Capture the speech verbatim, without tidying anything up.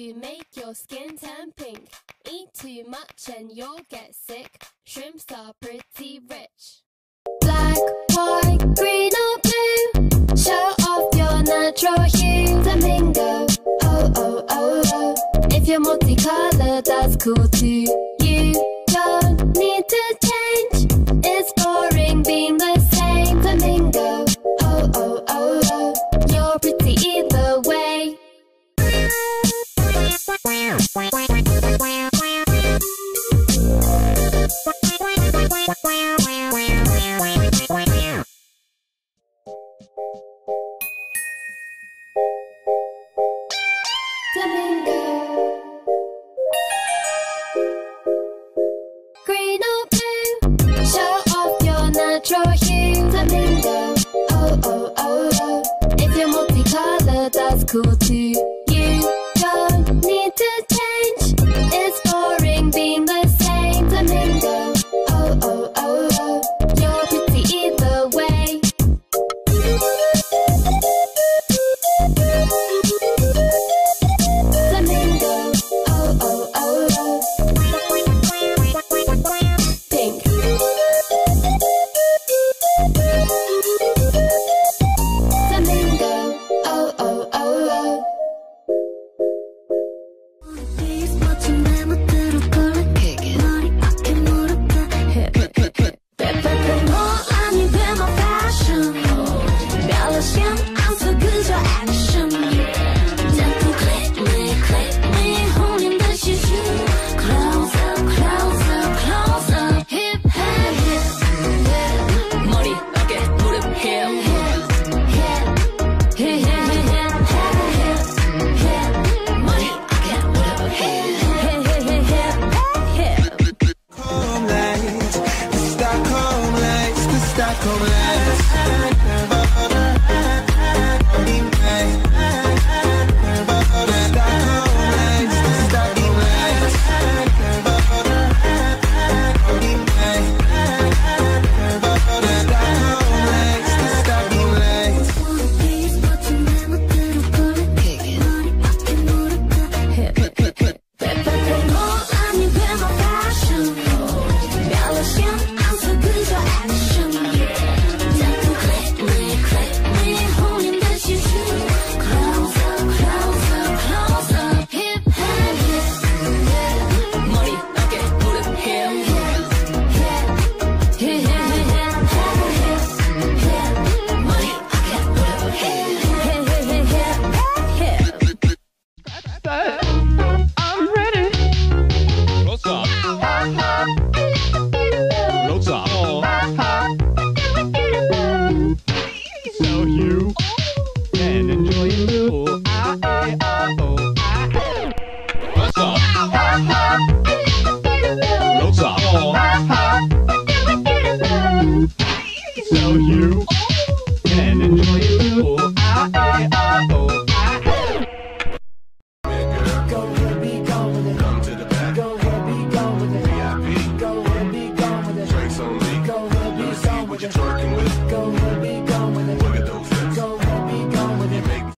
to make your skin turn pink. Eat too much and you'll get sick. Shrimps are pretty rich. Black, white, green or blue, show off your natural hue. Flamingo, oh oh oh oh. If you're multicolored, that's cool too. You don't need to change, it's boring being the same. Flamingo, oh oh oh oh. You're pretty either way. Flamingo, green or blue, show off your natural hue. Flamingo, oh oh oh oh. If you're multicolored, that's cool too. You don't need to change, it's boring being the same. Flamingo, oh oh oh oh. You're pretty either way. Flamingo, oh oh oh oh. Pink. Flamingo, oh oh oh oh. Stockholm lights.